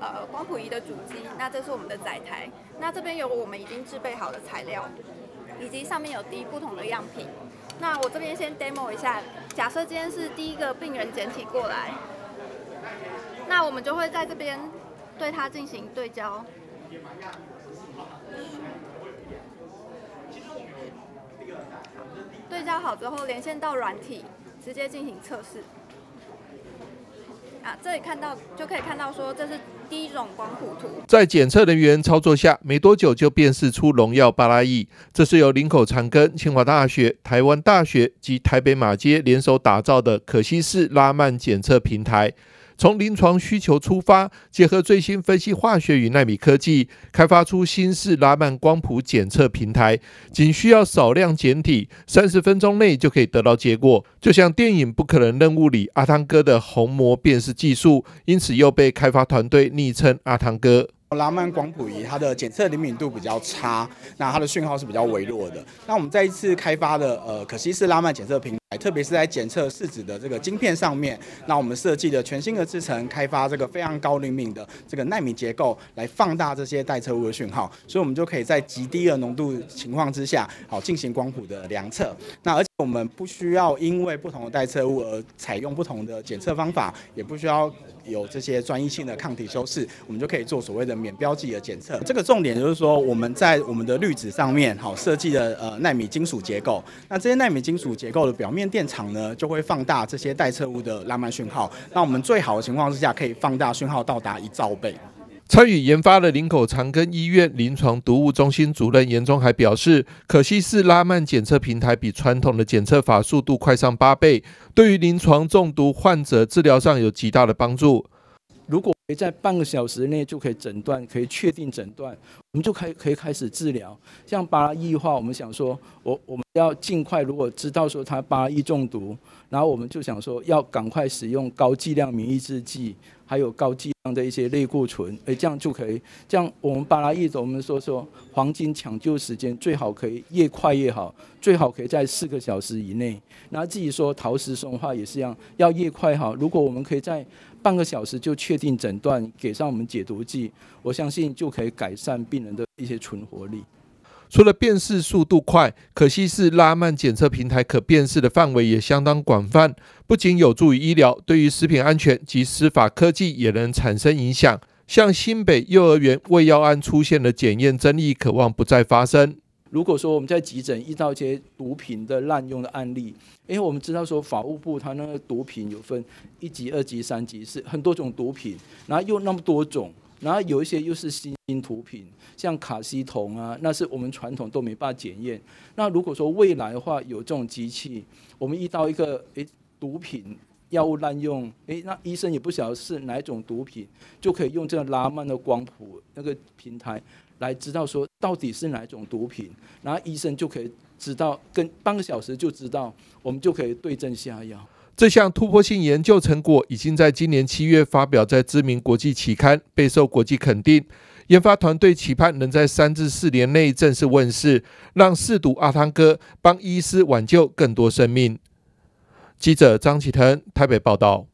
光谱仪的主机，那这是我们的载台，那这边有我们已经制备好的材料，以及上面有滴不同的样品。那我这边先 demo 一下，假设今天是第一个病人检体过来，那我们就会在这边对它进行对焦。对焦好之后，连线到软体，直接进行测试。这里就可以看到说，这是第一种光谱图。 在检测人员操作下，没多久就辨识出荣耀巴拉亿。这是由林口长庚、清华大学、台湾大学及台北马偕联手打造的可惜式拉曼检测平台。从临床需求出发，结合最新分析化学与奈米科技，开发出新式拉曼光谱检测平台，仅需要少量检体，30分钟内就可以得到结果。就像电影《不可能任务》里阿汤哥的虹膜辨识技术，因此又被开发团队昵称阿汤哥。 拉曼光谱仪它的检测灵敏度比较差，那它的讯号是比较微弱的。那我们在一次开发的可惜式拉曼检测平台，特别是在检测试纸的这个晶片上面，那我们设计的全新的制程，开发这个非常高灵敏的这个奈米结构来放大这些待测物的讯号，所以我们就可以在极低的浓度情况之下，进行光谱的量测。那而且我们不需要因为不同的待测物而采用不同的检测方法，也不需要有这些专一性的抗体修饰，我们就可以做所谓的免标记的检测。这个重点就是说，我们在我们的滤纸上面设计的奈米金属结构，那这些奈米金属结构的表面电场呢，就会放大这些待测物的拉曼讯号。那我们最好的情况之下，可以放大讯号到达1兆倍。 参与研发的林口长庚医院临床毒物中心主任严忠还表示，可惜式拉曼检测平台比传统的检测法速度快上8倍，对于临床中毒患者治疗上有极大的帮助。 如果在半个小时内就可以诊断，可以确定诊断，我们就可以开始治疗。像巴拉亿的话，我们想说，我们要尽快，如果知道说他巴拉亿中毒，然后我们就想说要赶快使用高剂量免疫制剂，还有高剂量的一些类固醇，这样就可以。这样我们巴拉亿我们说黄金抢救时间最好可以越快越好，最好可以在4个小时以内。然后自己说陶氏松的话也是一样，要越快好。如果我们可以在半个小时就确定诊断，给上我们解毒剂，我相信就可以改善病人的一些存活率。 除了辨识速度快，可惜式拉曼检测平台可辨识的范围也相当广泛，不仅有助于医疗，对于食品安全及司法科技也能产生影响。像新北幼儿园胃药案出现的检验争议，渴望不再发生。 如果说我们在急诊遇到一些毒品的滥用的案例，因为我们知道说法务部它那个毒品有分1级、2级、3级，是很多种毒品，然后又那么多种。然后有一些又是新兴毒品，像卡西酮啊，那是我们传统都没办法检验。那如果说未来的话有这种机器，我们遇到一个毒品药物滥用，那医生也不晓得是哪一种毒品，就可以用这个拉曼的光谱那个平台来知道说到底是哪一种毒品，然后医生就可以知道，跟半个小时就知道，我们就可以对症下药。 这项突破性研究成果已经在今年7月发表在知名国际期刊，备受国际肯定。研发团队期盼能在3至4年内正式问世，让嗜毒阿汤哥帮医师挽救更多生命。记者张启腾台北报道。